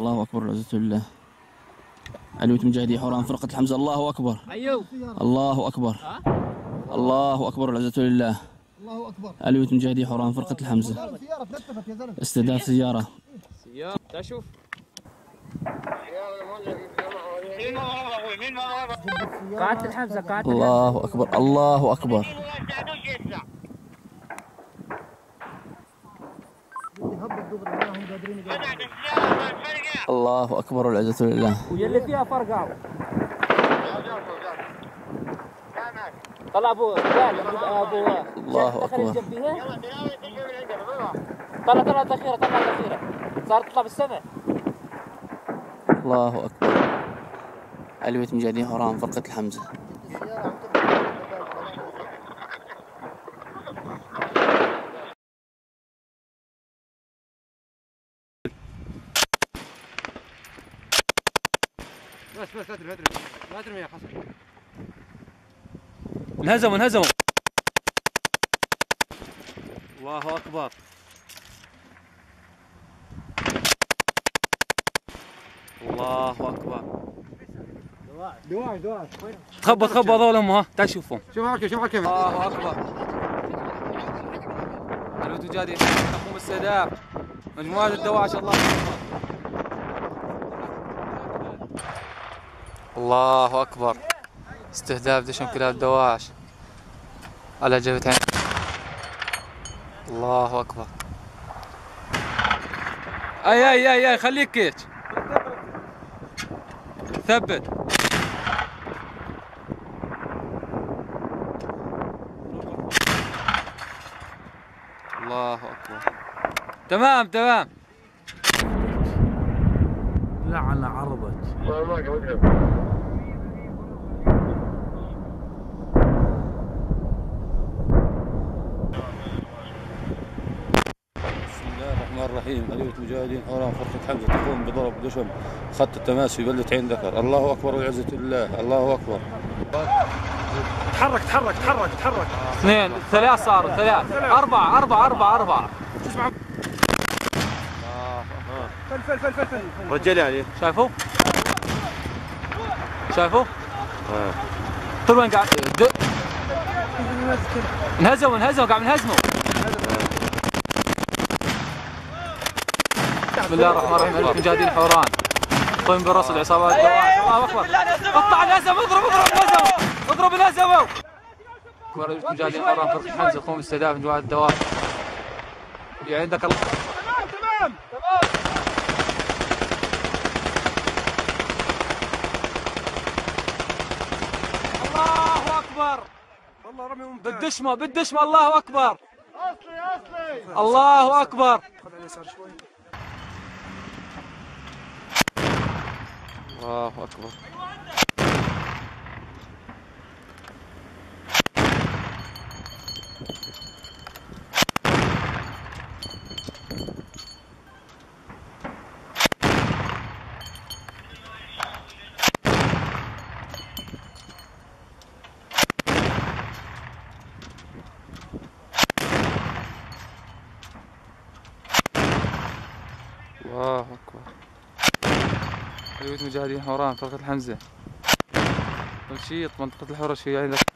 الله أكبر العزة لله. علوية مجاهدي حوران فرقة الحمزة. الله أكبر. الله أكبر. الله أكبر العزة لله. الله أكبر. علوية مجاهدي حوران فرقة الحمزة. استهداف سيارة. شوف. قاعدة الحمزة قاعدة. الله أكبر. الله أكبر. الله أكبر والعزة لله. واللي فيها فرقعوا. طلع ابو الله أكبر. طلع الأخيرة صارت تطلع بالسماء. الله أكبر. علوية مجاهدين حوران فرقة الحمزة. بس لا ترمي يا حسن. انهزموا الله أكبر. الله أكبر. دواعش تخبط هذول ها تعال شوفهم. شوف معك الله أكبر. علوية مجاهدين تقوم باستهداف مجموعة الدواعش. الله أكبر. الله أكبر. استهداف دشم كلاب الدواعش على جبهتين. الله أكبر. أي خليك كيش ثبت. الله أكبر. تمام لعن عرضك. الرحمن الرحيم. علوية مجاهدين حوران فرقة حمزة تقوم بضرب دشم خط التماس في بلدة عين ذكر. الله أكبر والعزة لله. الله أكبر. تحرك 2 3 صاروا 3 4 فل رجال عليه. شايفوا؟ طول وين قاعد؟ انهزموا قاعد نهزموا. بسم الله الرحمن الرحيم. علوية مجاهدين حوران قوم برصد عصابات الدواعش. الله اكبر. قطع الهزم. اضرب الهزم. علوية مجاهدين حوران فرقة حمزة قوم باستهداف مجموعة الدواعش. عندك الله. تمام. الله اكبر. والله رمي ممتاز. بالدشمة. الله اكبر. الله اكبر. خذ على اليسار شوي. الله اكبر. الله أكبر. علوية مجاهدين حوران فرقة الحمزة. تنشيط منطقة الحرش في عين ذكر.